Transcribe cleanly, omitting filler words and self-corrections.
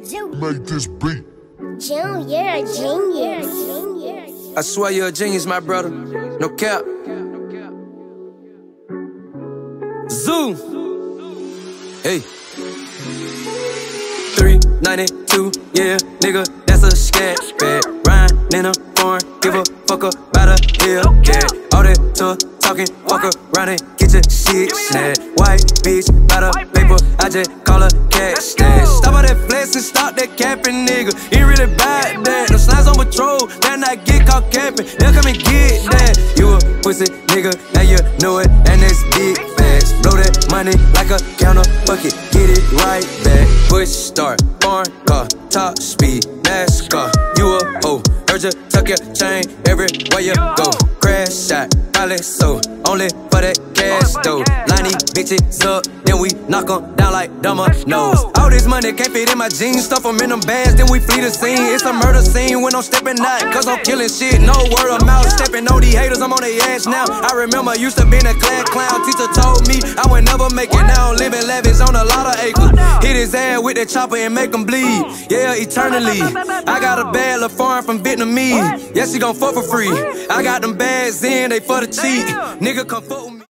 Make this beat. June, you're a genius. I swear you're a genius, my brother. No cap. Zoom. Hey. 392, yeah, nigga, that's a ScatPack. Riding in a foreign, give a fuck about a Hellcat. All that talking, fuck around and get your shit snapped. White bitch, by the paper, I just call her cat stash. Stop all that flex and stop that capping, nigga. Ain't really bad that. No slides on patrol, that night get caught capping. They'll come and get that. You a pussy nigga, now you know it, and that's big facts. Blow that money like a counter bucket, get it right back. Push start, foreign car, top speed, NASCAR. You a hoe, heard you tuck your chain everywhere you go. Crash shot, probably so, only for that cash though. Line these bitches up, then we knock them down like dominoes. All this money can't fit in my jeans, stuff them in them bags, then we flee the scene. It's a murder scene when I'm stepping out, cause I'm killing shit, no word of mouth. Stepping on these haters, I'm on their ass now. I remember I used to be in a class clown. Teacher told me I would never make it, now I'm living lavish on a lot of acres. Hit his ass with that chopper and make him bleed, yeah, eternally. I got a bad little foreign from Vietnamese, yeah, she gon' fuck for free. I got them bags in, they for the cheat. Nigga come fuck with me.